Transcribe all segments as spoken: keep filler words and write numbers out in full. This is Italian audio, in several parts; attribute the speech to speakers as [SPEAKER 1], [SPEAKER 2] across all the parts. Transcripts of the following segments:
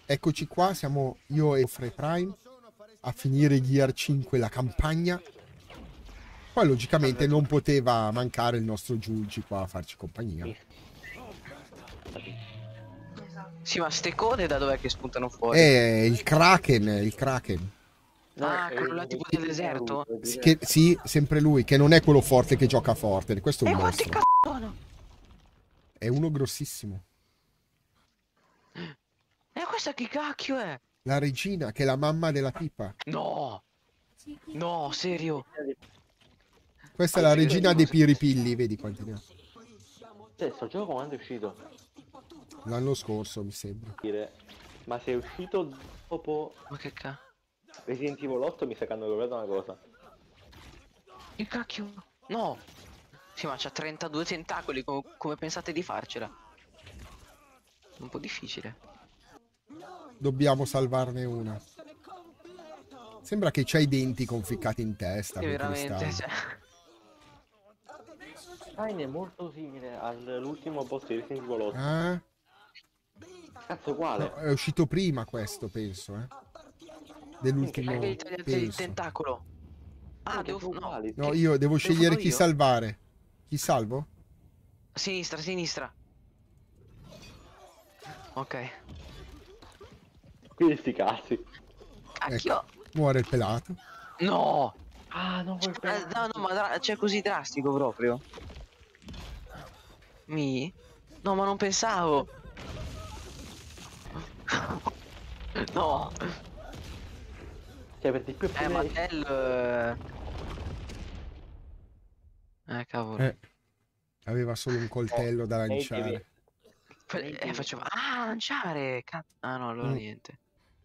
[SPEAKER 1] Eccoci qua, siamo io e Free Prime a finire Gear cinque la campagna. Poi logicamente non poteva mancare il nostro Giulgi qua a farci compagnia.
[SPEAKER 2] Sì, ma ste code da dov'è che spuntano fuori?
[SPEAKER 1] È il Kraken, il Kraken.
[SPEAKER 2] Ah, quello là tipo del deserto?
[SPEAKER 1] Sì, che- sì, sempre lui, che non è quello forte che gioca forte, questo è
[SPEAKER 2] E
[SPEAKER 1] un
[SPEAKER 2] quanti
[SPEAKER 1] mostro.
[SPEAKER 2] cazzo sono?
[SPEAKER 1] È uno grossissimo.
[SPEAKER 2] E questa chi cacchio è?
[SPEAKER 1] La regina, che è la mamma della tipa.
[SPEAKER 2] No! No, serio?
[SPEAKER 1] Questa è la regina dei piripilli, vedi quanti ne ha.
[SPEAKER 3] Cioè, sto gioco quando è uscito?
[SPEAKER 1] L'anno scorso, mi sembra.
[SPEAKER 3] Ma se è uscito dopo
[SPEAKER 2] Ma che cacchio?
[SPEAKER 3] Resident Evil otto mi sa che hanno provato una cosa.
[SPEAKER 2] Che cacchio? No! Sì, ma c'ha trentadue tentacoli, com come pensate di farcela? Un po' difficile.
[SPEAKER 1] Dobbiamo salvarne una. Sembra che c'ha i denti conficcati in testa.
[SPEAKER 2] Sì,
[SPEAKER 1] Quei
[SPEAKER 2] veramente,
[SPEAKER 1] cristalli.
[SPEAKER 2] cioè...
[SPEAKER 3] Shine è molto simile all'ultimo boss di Resident Evil otto.
[SPEAKER 1] Ah?
[SPEAKER 3] Cazzo, quale?
[SPEAKER 1] No, è uscito prima questo, penso, eh. Dell'ultimo,
[SPEAKER 2] È il tagliate il
[SPEAKER 1] penso.
[SPEAKER 2] tentacolo. Ah,
[SPEAKER 3] Minchia,
[SPEAKER 2] devo...
[SPEAKER 3] sono
[SPEAKER 2] no.
[SPEAKER 3] uguali.
[SPEAKER 1] No,
[SPEAKER 2] Che-
[SPEAKER 1] io devo scegliere
[SPEAKER 2] farlo
[SPEAKER 1] chi
[SPEAKER 2] io?
[SPEAKER 1] salvare. Chi salvo?
[SPEAKER 2] Sinistra, sinistra. Ok.
[SPEAKER 3] Quindi sti cazzi.
[SPEAKER 2] Cacchio.
[SPEAKER 1] Ecco, muore il pelato.
[SPEAKER 2] No!
[SPEAKER 3] Ah, no, quel
[SPEAKER 2] Eh, no, no, ma dra- cioè così drastico proprio. Mi? No, ma non pensavo. No.
[SPEAKER 3] Cioè, per di più
[SPEAKER 2] Eh, ma Tell... Eh, cavolo.
[SPEAKER 1] Eh, aveva solo un coltello da lanciare.
[SPEAKER 2] Poi- Eh, facevo... Ah, lanciare! Ca- ah, no, allora
[SPEAKER 1] Mm.
[SPEAKER 2] niente.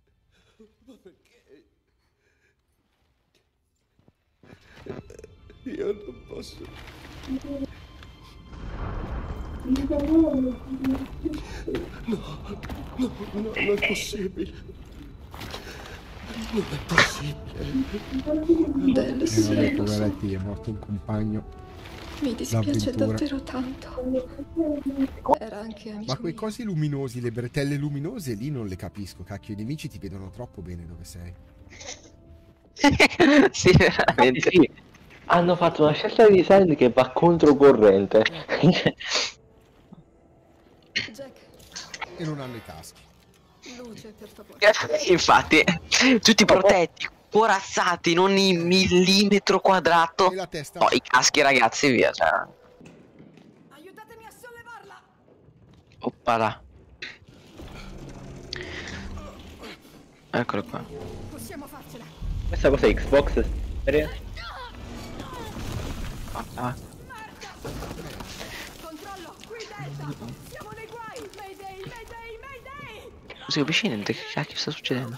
[SPEAKER 1] Io non posso. No, no, no, non è possibile. Non è possibile.
[SPEAKER 4] Delsi,
[SPEAKER 1] Eh, vabbè,
[SPEAKER 4] lo so.
[SPEAKER 1] poveretti, è morto un compagno.
[SPEAKER 4] Mi dispiace
[SPEAKER 1] L'avventura.
[SPEAKER 4] davvero tanto. Era anche amico
[SPEAKER 1] Ma quei
[SPEAKER 4] mio.
[SPEAKER 1] cosi luminosi, le bretelle luminose, lì non le capisco. Cacchio, i nemici ti vedono troppo bene dove sei.
[SPEAKER 2] Sì, veramente.
[SPEAKER 3] Sì, hanno fatto una scelta di design che va controcorrente.
[SPEAKER 4] Jack,
[SPEAKER 1] E non hanno i caschi.
[SPEAKER 4] luce, per favore.
[SPEAKER 2] Infatti, tutti protetti, corazzati, in ogni millimetro quadrato.
[SPEAKER 1] E la testa.
[SPEAKER 2] Oh, i caschi, ragazzi, via. Cioè.
[SPEAKER 4] Aiutatemi a sollevarla!
[SPEAKER 2] Oppala. Eccolo qua.
[SPEAKER 4] Possiamo farcela.
[SPEAKER 3] Questa cosa è Xbox?
[SPEAKER 2] Ah,
[SPEAKER 4] Controllo, qui Delta! Siamo nei guai! Mayday, mayday, mayday!
[SPEAKER 2] così avvicinati, che cacchio sta succedendo?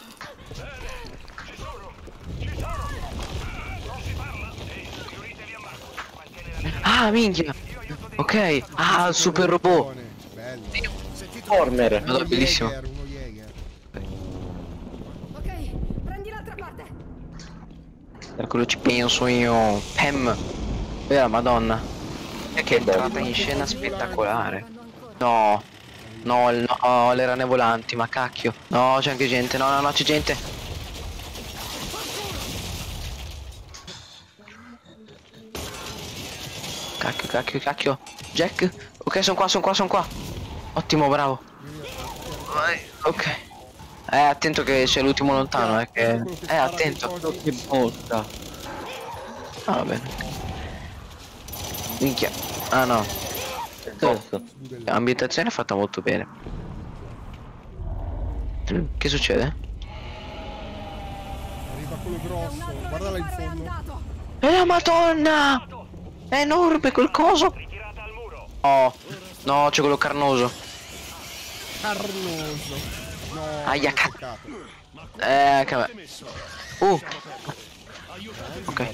[SPEAKER 2] Ah, minchia! Ok, ah, il super robot!
[SPEAKER 1] Bello.
[SPEAKER 3] Former.
[SPEAKER 2] Madonna, bellissimo.
[SPEAKER 1] Jäger, uno Jäger.
[SPEAKER 4] Ok, prendi l'altra parte!
[SPEAKER 2] Per quello ci penso io. Pam! Vera madonna. E che entrata in scena spettacolare. No. No, il- no, le rane volanti, ma cacchio. No, c'è anche gente. No, no, no, c'è gente. Cacchio, cacchio, cacchio. Jack? Ok, sono qua, sono qua, sono qua. Ottimo, bravo. Vai, ok. Eh, attento che c'è l'ultimo lontano, eh, che... Eh, attento.
[SPEAKER 3] Che botta.
[SPEAKER 2] Ah, va bene. Minchia. Ah, no.
[SPEAKER 3] Cazzo.
[SPEAKER 2] L'ambientazione è fatta molto bene. Che succede?
[SPEAKER 1] Arriva quello grosso. Guardala in fondo.
[SPEAKER 2] Eh, la madonna! È enorme quel coso! Oh, no, c'è quello carnoso.
[SPEAKER 1] Carnoso. No,
[SPEAKER 2] Aia,
[SPEAKER 1] che
[SPEAKER 2] ca-
[SPEAKER 1] peccato.
[SPEAKER 2] Eh, che... Uh. Ok.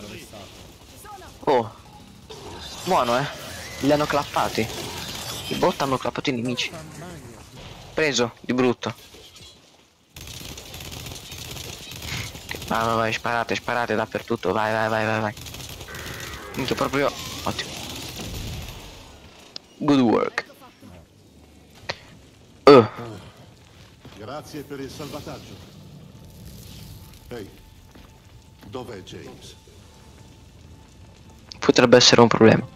[SPEAKER 2] Oh. Buono, eh. Li hanno clappati. I bot hanno clappato i nemici. Preso, di brutto. Vai, vai, vai, sparate, sparate dappertutto. Vai, vai, vai, vai, vai. Minchia, proprio... Ottimo. Good work. Uh.
[SPEAKER 5] Grazie per il salvataggio. Ehi, dov'è James?
[SPEAKER 2] Potrebbe essere un problema.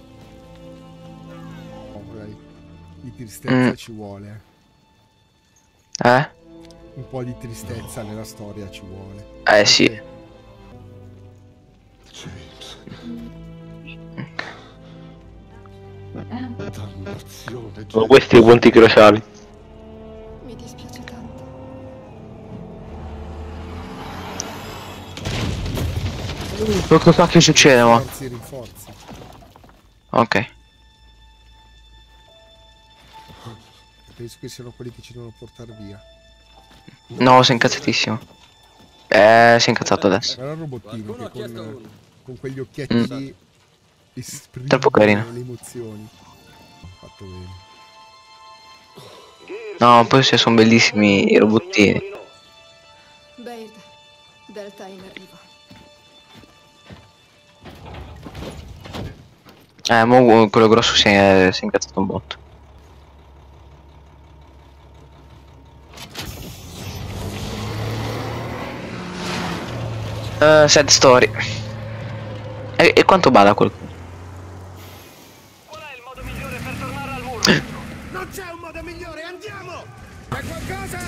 [SPEAKER 1] Oh, dai. Di tristezza
[SPEAKER 2] Mm.
[SPEAKER 1] ci vuole.
[SPEAKER 2] Eh?
[SPEAKER 1] Un po' di tristezza nella storia ci vuole.
[SPEAKER 2] Eh sì.
[SPEAKER 5] James. Dannazione,
[SPEAKER 3] Sono
[SPEAKER 5] James.
[SPEAKER 3] questi i punti cruciali.
[SPEAKER 4] Mi dispiace tanto.
[SPEAKER 2] Cosa cacchio succede, ma?
[SPEAKER 1] Rinforzi, rinforzi.
[SPEAKER 2] Ok.
[SPEAKER 1] Penso che siano quelli che ci devono portare via.
[SPEAKER 2] No, sei incazzatissimo. Eh, sei incazzato adesso.
[SPEAKER 1] Guarda il robottino che con, con quegli occhietti lì esprime
[SPEAKER 2] Troppo carino.
[SPEAKER 1] le emozioni. Fatto bene.
[SPEAKER 2] No, poi se sono bellissimi i robottini.
[SPEAKER 4] Baird, Delta in arrivo.
[SPEAKER 2] Eh, mo quello grosso si è, si è incazzato un botto. Uh, sad story. E, e quanto bada quel...
[SPEAKER 6] Qual è il modo migliore per tornare al muro?
[SPEAKER 5] Non c'è un modo migliore, andiamo! C'è qualcosa?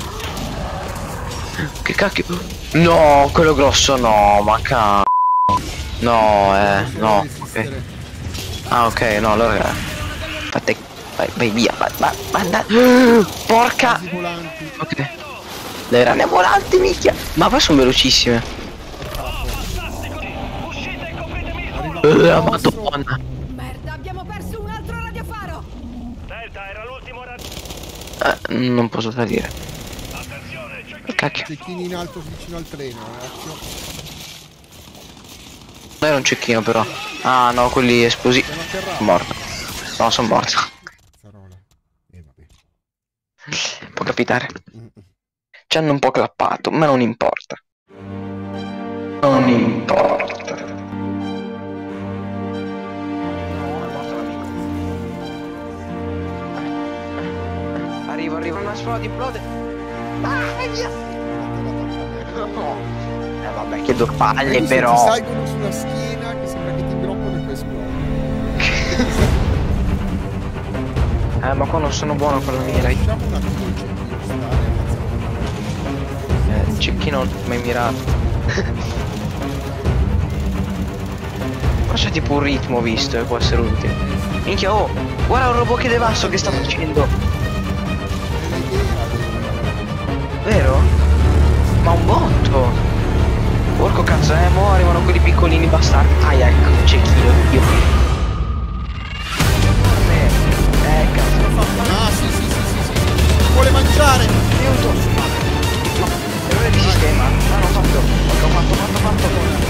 [SPEAKER 2] Che cacchio... No, quello grosso no, ma ca... No, eh, no, ok. Ah, ok, no, allora... Fate... Vai, vai via, vai, vai, vai, andate... Porca...
[SPEAKER 1] Casi volanti.
[SPEAKER 2] Ok. Le rane volanti, minchia. Ma poi sono velocissime.
[SPEAKER 1] Arriva
[SPEAKER 2] Uh,
[SPEAKER 1] un mostro.
[SPEAKER 2] madonna.
[SPEAKER 4] Merda, abbiamo perso un altro radiofaro!
[SPEAKER 6] Delta era l'ultimo raggio.
[SPEAKER 2] Eh, non posso salire.
[SPEAKER 6] Attenzione, c'è
[SPEAKER 2] Che cacchio.
[SPEAKER 1] Cecchini in alto vicino al treno, eh, occhio.
[SPEAKER 2] Non era un cecchino però. Ah no, quelli esplosivi.
[SPEAKER 1] Sono atterrato.
[SPEAKER 2] Morto. No, sono morto.
[SPEAKER 1] Cazzarola. Eh vabbè.
[SPEAKER 2] Può capitare.
[SPEAKER 1] Mm, mm.
[SPEAKER 2] Ci hanno un po' clappato, ma non importa. Non importa. Arrivo, arrivo, ma esplode, esplode. Ah, via. No. Eh vabbè, che due palle
[SPEAKER 1] Hai visto?
[SPEAKER 2] però.
[SPEAKER 1] Ti salgono sulla schiena che sembra che ti ingroppono e poi esplode.
[SPEAKER 2] Eh, ma qua non sono buono con la mira.
[SPEAKER 1] Facciamo un attimo il cecchino stare
[SPEAKER 2] Eh, il cecchino mai mirato. Qua c'è tipo un ritmo visto e può essere utile. Minchia, oh, guarda un robot che devasto che sta facendo. Vero? Ma un botto. Porco cazzo, eh, mo arrivano quelli piccolini bastardi. Ah, ecco, il cecchino, io. Eh, cazzo.
[SPEAKER 1] Ah sì sì sì sì sì. Vuole mangiare.
[SPEAKER 2] Aiuto. No, errore di sistema. Ah, non ho fatto. Ok, ho fatto, fatto, fatto.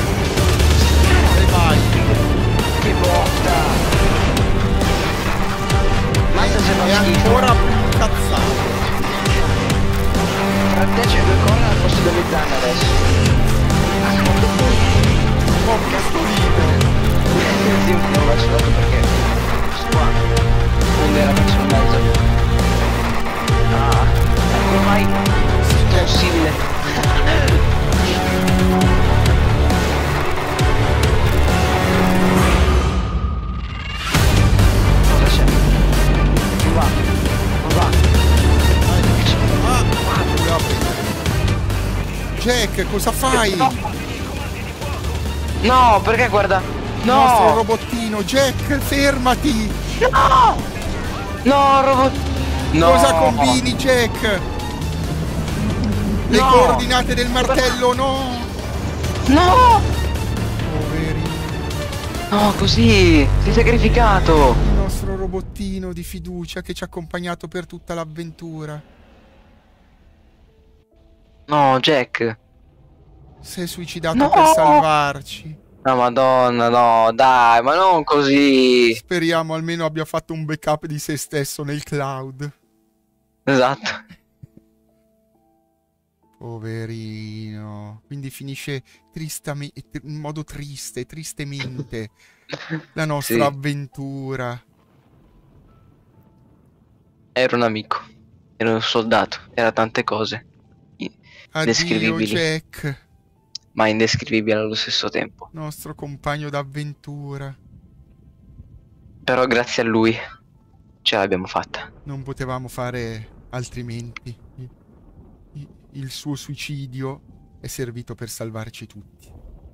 [SPEAKER 1] E vai.
[SPEAKER 2] Che botta. Mazza se
[SPEAKER 1] È
[SPEAKER 2] non schifo.
[SPEAKER 1] ancora più incazzato.
[SPEAKER 2] Tra te c'è due corna al posto delle zanne adesso. Ah, quando poi.
[SPEAKER 1] Porca ridere.
[SPEAKER 2] Sì, non l'ho verso l'altro perché. Questo qua. Non era verso il mezzo. Ah, ecco mai. Possibile. Cosa c'è? Non va. Non va.
[SPEAKER 1] Ah, voleva prendere. Jack, cosa fai?
[SPEAKER 2] No, perché guarda.
[SPEAKER 1] Il nostro
[SPEAKER 2] No.
[SPEAKER 1] robottino. Jack, fermati.
[SPEAKER 2] No. No, robot. No.
[SPEAKER 1] Cosa combini, Jack? Le
[SPEAKER 2] No.
[SPEAKER 1] coordinate del martello, no.
[SPEAKER 2] No.
[SPEAKER 1] Poverino.
[SPEAKER 2] No, così. Si è sacrificato.
[SPEAKER 1] Il nostro robottino di fiducia che ci ha accompagnato per tutta l'avventura.
[SPEAKER 2] No, Jack.
[SPEAKER 1] Si è suicidato
[SPEAKER 2] No.
[SPEAKER 1] per salvarci.
[SPEAKER 2] No, madonna, no, dai, ma non così.
[SPEAKER 1] Speriamo almeno abbia fatto un backup di se stesso nel cloud.
[SPEAKER 2] Esatto.
[SPEAKER 1] Poverino. Quindi finisce tristame- in modo triste, tristemente la nostra
[SPEAKER 2] Sì.
[SPEAKER 1] avventura.
[SPEAKER 2] Era un amico. Ero un soldato, era tante cose.
[SPEAKER 1] Addio
[SPEAKER 2] Indescrivibili,
[SPEAKER 1] Jack,
[SPEAKER 2] ma indescrivibili allo stesso tempo.
[SPEAKER 1] nostro compagno d'avventura.
[SPEAKER 2] Però grazie a lui ce l'abbiamo fatta.
[SPEAKER 1] Non potevamo fare altrimenti. I- i- Il suo suicidio è servito per salvarci tutti.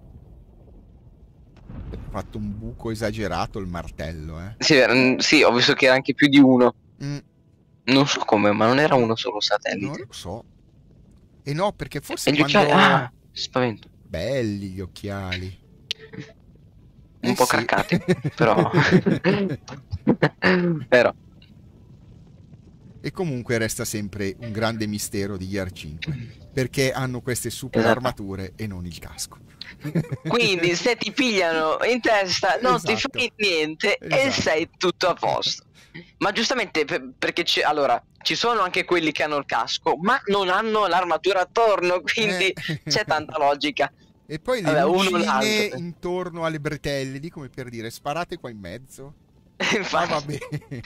[SPEAKER 1] Ha fatto un buco esagerato il martello, eh.
[SPEAKER 2] Sì, mm, sì, ho visto che era anche più di uno.
[SPEAKER 1] Mm,
[SPEAKER 2] Non so come, ma non era uno solo
[SPEAKER 1] non
[SPEAKER 2] satellite.
[SPEAKER 1] lo so. E no, perché forse
[SPEAKER 2] E gli
[SPEAKER 1] quando...
[SPEAKER 2] occhiali... Ah, spavento.
[SPEAKER 1] Belli gli occhiali.
[SPEAKER 2] Un
[SPEAKER 1] Eh
[SPEAKER 2] po'
[SPEAKER 1] sì.
[SPEAKER 2] craccati, però... però...
[SPEAKER 1] E comunque resta sempre un grande mistero di Gear cinque, perché hanno queste super
[SPEAKER 2] Esatto.
[SPEAKER 1] armature e non il casco.
[SPEAKER 2] Quindi se ti pigliano in testa non ti
[SPEAKER 1] Esatto.
[SPEAKER 2] fai niente e
[SPEAKER 1] Esatto.
[SPEAKER 2] sei tutto a posto. Ma giustamente per- perché c'è, allora, ci sono anche quelli che hanno il casco, ma non hanno l'armatura attorno, quindi
[SPEAKER 1] Eh.
[SPEAKER 2] c'è tanta logica.
[SPEAKER 1] E poi le
[SPEAKER 2] Vabbè, uno
[SPEAKER 1] lucine
[SPEAKER 2] l'altro.
[SPEAKER 1] intorno alle bretelle, lì come per dire, sparate qua in mezzo. Ah,
[SPEAKER 2] Infatti,
[SPEAKER 1] vabbè.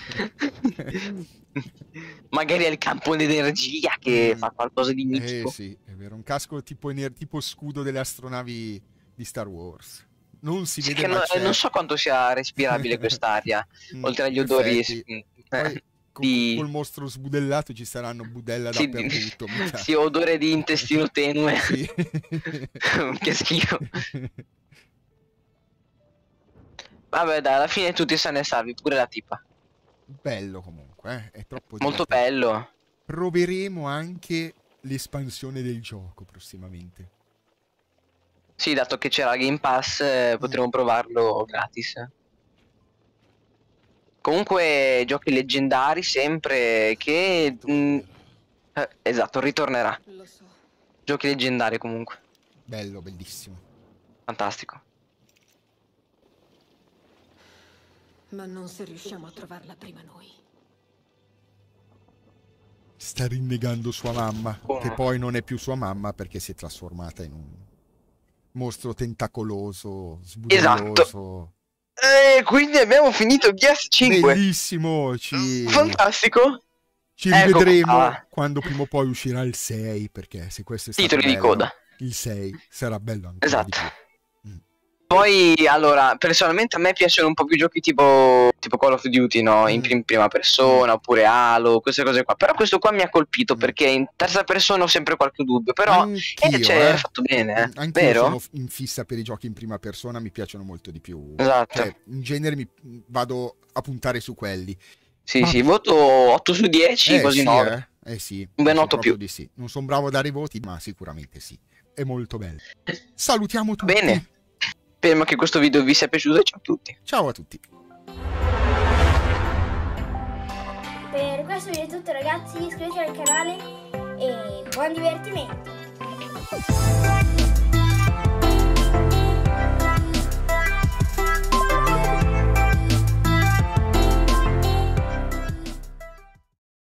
[SPEAKER 2] magari è il campo d'energia che
[SPEAKER 1] Mm.
[SPEAKER 2] fa qualcosa di
[SPEAKER 1] Eh
[SPEAKER 2] mitico.
[SPEAKER 1] sì, è vero, un casco tipo, ener- tipo scudo delle astronavi di Star Wars. Non si
[SPEAKER 2] Sì,
[SPEAKER 1] vede
[SPEAKER 2] che
[SPEAKER 1] ma
[SPEAKER 2] no-
[SPEAKER 1] c'è.
[SPEAKER 2] non so quanto sia respirabile quest'aria,
[SPEAKER 1] Mm,
[SPEAKER 2] oltre agli
[SPEAKER 1] in
[SPEAKER 2] odori
[SPEAKER 1] effetti.
[SPEAKER 2] mm,
[SPEAKER 1] Poi
[SPEAKER 2] eh,
[SPEAKER 1] con-
[SPEAKER 2] di-
[SPEAKER 1] col mostro sbudellato ci saranno budella
[SPEAKER 2] sì, di-
[SPEAKER 1] dappertutto. mica.
[SPEAKER 2] sì, odore di intestino tenue.
[SPEAKER 1] Sì.
[SPEAKER 2] Che schifo. Vabbè, dai, alla fine tutti se ne salvi, pure la tipa.
[SPEAKER 1] Bello comunque, eh? È troppo
[SPEAKER 2] Molto
[SPEAKER 1] divertente.
[SPEAKER 2] bello.
[SPEAKER 1] Proveremo anche l'espansione del gioco prossimamente.
[SPEAKER 2] Sì, dato che c'era Game Pass, eh, potremo provarlo gratis. Comunque, giochi leggendari sempre che... mm, eh, esatto, ritornerà.
[SPEAKER 4] Lo so.
[SPEAKER 2] Giochi leggendari comunque.
[SPEAKER 1] Bello, bellissimo.
[SPEAKER 2] Fantastico.
[SPEAKER 4] Ma non se riusciamo a trovarla prima noi.
[SPEAKER 1] Sta rinnegando sua mamma,
[SPEAKER 2] Oh.
[SPEAKER 1] che poi non è più sua mamma perché si è trasformata in un mostro tentacoloso, sbudelloso.
[SPEAKER 2] Esatto. Eh, quindi abbiamo finito Gears cinque.
[SPEAKER 1] Bellissimo, ci,
[SPEAKER 2] Fantastico.
[SPEAKER 1] ci
[SPEAKER 2] Ecco
[SPEAKER 1] rivedremo
[SPEAKER 2] qua.
[SPEAKER 1] quando prima o poi uscirà il sei, perché se questo è stato
[SPEAKER 2] Titoli di
[SPEAKER 1] bello,
[SPEAKER 2] coda.
[SPEAKER 1] il sei sarà bello ancora
[SPEAKER 2] Esatto.
[SPEAKER 1] di più. Mm.
[SPEAKER 2] Poi, allora, personalmente a me piacciono un po' più giochi tipo, tipo Call of Duty, no? In
[SPEAKER 1] Mm.
[SPEAKER 2] prim- prima persona, oppure Halo, queste cose qua. Però questo qua mi ha colpito
[SPEAKER 1] Mm.
[SPEAKER 2] perché in terza persona ho sempre qualche dubbio. Però
[SPEAKER 1] Anch'io,
[SPEAKER 2] eh, cioè,
[SPEAKER 1] eh.
[SPEAKER 2] è fatto bene, eh.
[SPEAKER 1] Anch'io
[SPEAKER 2] Vero?
[SPEAKER 1] sono in fissa per i giochi in prima persona, mi piacciono molto di più.
[SPEAKER 2] Esatto.
[SPEAKER 1] Cioè, in genere mi vado a puntare su quelli.
[SPEAKER 2] Sì,
[SPEAKER 1] Ma-
[SPEAKER 2] sì, voto otto su dieci,
[SPEAKER 1] Eh
[SPEAKER 2] quasi
[SPEAKER 1] sì,
[SPEAKER 2] nove.
[SPEAKER 1] eh. Eh sì,
[SPEAKER 2] Un ben
[SPEAKER 1] penso
[SPEAKER 2] otto
[SPEAKER 1] proprio
[SPEAKER 2] più.
[SPEAKER 1] di sì. Non sono bravo a dare i voti, ma sicuramente sì. È molto bello. Salutiamo tutti.
[SPEAKER 2] Bene. Speriamo che questo video vi sia piaciuto e ciao a tutti.
[SPEAKER 1] Ciao a tutti.
[SPEAKER 7] Per questo video è tutto ragazzi, iscrivetevi al canale e buon divertimento!